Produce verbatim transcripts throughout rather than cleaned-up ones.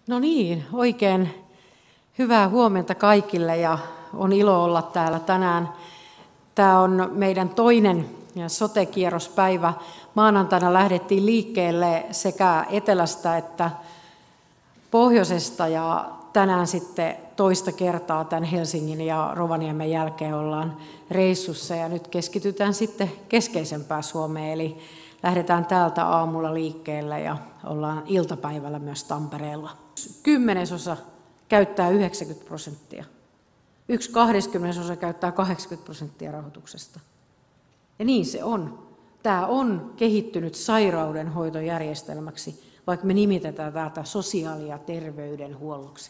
No niin, oikein hyvää huomenta kaikille ja on ilo olla täällä tänään. Tämä on meidän toinen sote-kierrospäivä. Maanantaina lähdettiin liikkeelle sekä etelästä että pohjoisesta ja tänään sitten toista kertaa tämän Helsingin ja Rovaniemen jälkeen ollaan reissussa ja nyt keskitytään sitten keskeisempään Suomeen, eli lähdetään täältä aamulla liikkeelle ja ollaan iltapäivällä myös Tampereella. Kymmenesosa käyttää yhdeksänkymmentä prosenttia. Yksi kahdeskymmenesosa käyttää kahdeksankymmentä prosenttia rahoituksesta. Ja niin se on. Tämä on kehittynyt sairaudenhoitojärjestelmäksi, vaikka me nimitetään tätä sosiaali- ja terveydenhuolloksi.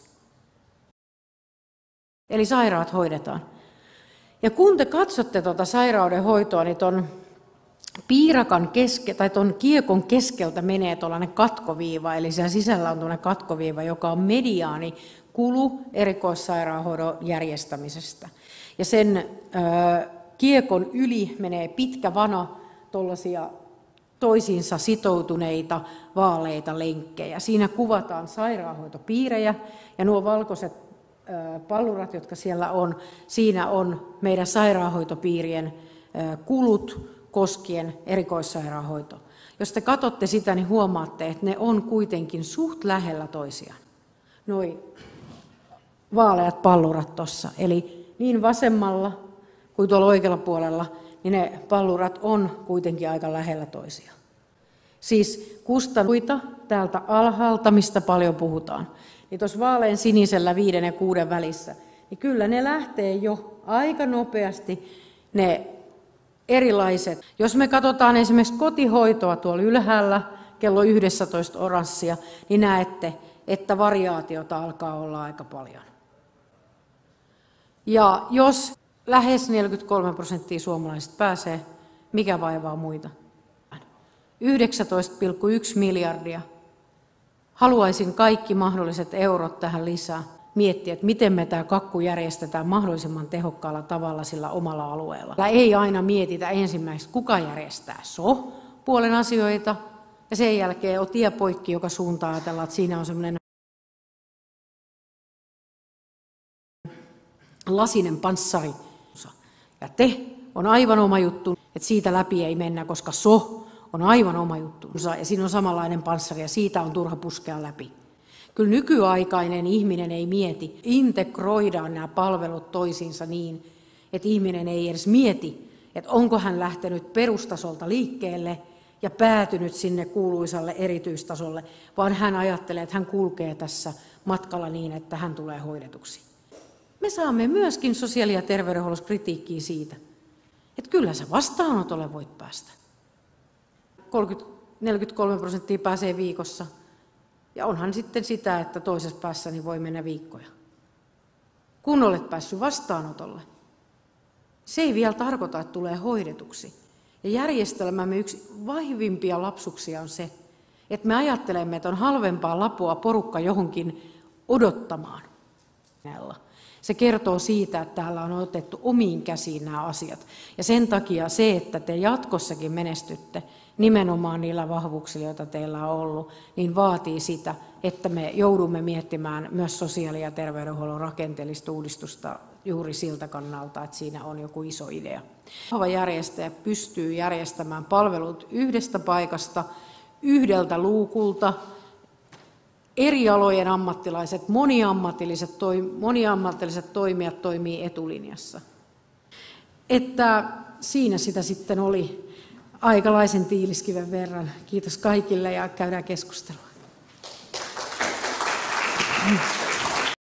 Eli sairaat hoidetaan. Ja kun te katsotte tuota sairaudenhoitoa, niin tuon piirakan keske, tai tuon kiekon keskeltä menee tuollainen katkoviiva, eli sen sisällä on tuollainen katkoviiva, joka on mediaani kulu erikoissairaanhoidon järjestämisestä. Ja sen ö, kiekon yli menee pitkä vana tuollaisia toisiinsa sitoutuneita vaaleita lenkkejä. Siinä kuvataan sairaanhoitopiirejä ja nuo valkoiset ö, pallurat, jotka siellä on, siinä on meidän sairaanhoitopiirien ö, kulut koskien erikoissairaanhoitoa. Jos te katsotte sitä, niin huomaatte, että ne on kuitenkin suht lähellä toisiaan. Noi vaaleat pallurat tuossa. Eli niin vasemmalla kuin tuolla oikealla puolella, niin ne pallurat on kuitenkin aika lähellä toisiaan. Siis kustannuksia täältä alhaalta, mistä paljon puhutaan, niin tuossa vaalean sinisellä viiden ja kuuden välissä, niin kyllä ne lähtee jo aika nopeasti ne erilaiset. Jos me katsotaan esimerkiksi kotihoitoa tuolla ylhäällä, kello yksitoista oranssia, niin näette, että variaatiota alkaa olla aika paljon. Ja jos lähes neljäkymmentäkolme prosenttia suomalaisista pääsee, mikä vaivaa muita? yhdeksäntoista pilkku yksi miljardia. Haluaisin kaikki mahdolliset eurot tähän lisää. Miettiä, että miten me tämä kakku järjestetään mahdollisimman tehokkaalla tavalla sillä omalla alueella. Ei aina mietitä ensimmäiseksi, kuka järjestää so-puolen asioita, ja sen jälkeen on tie poikki, joka suuntaan ajatellaan, että siinä on semmoinen lasinen panssari. Ja te on aivan oma juttu, että siitä läpi ei mennä, koska so on aivan oma juttu. Ja siinä on samanlainen panssari, ja siitä on turha puskea läpi. Kyllä nykyaikainen ihminen ei mieti, integroidaan nämä palvelut toisiinsa niin, että ihminen ei edes mieti, että onko hän lähtenyt perustasolta liikkeelle ja päätynyt sinne kuuluisalle erityistasolle, vaan hän ajattelee, että hän kulkee tässä matkalla niin, että hän tulee hoidetuksi. Me saamme myöskin sosiaali- ja terveydenhuollossa kritiikkiä siitä, että kyllä sä vastaanotolle voit päästä. kolmekymmentä neljäkymmentäkolme prosenttia pääsee viikossa. Ja onhan sitten sitä, että toisessa päässä niin voi mennä viikkoja. Kun olet päässyt vastaanotolle, se ei vielä tarkoita, että tulee hoidetuksi. Ja järjestelmämme yksi vahvimpia lapsuksia on se, että me ajattelemme, että on halvempaa lapua porukka johonkin odottamaan. Se kertoo siitä, että täällä on otettu omiin käsiin nämä asiat. Ja sen takia se, että te jatkossakin menestytte nimenomaan niillä vahvuuksilla, joita teillä on ollut, niin vaatii sitä, että me joudumme miettimään myös sosiaali- ja terveydenhuollon rakenteellista uudistusta juuri siltä kannalta, että siinä on joku iso idea. Vahva järjestäjä pystyy järjestämään palvelut yhdestä paikasta, yhdeltä luukulta. Eri alojen ammattilaiset, moniammatilliset, moniammatilliset toimijat toimii etulinjassa. Että siinä sitä sitten oli aikalaisen tiiliskiven verran. Kiitos kaikille ja käydään keskustelua.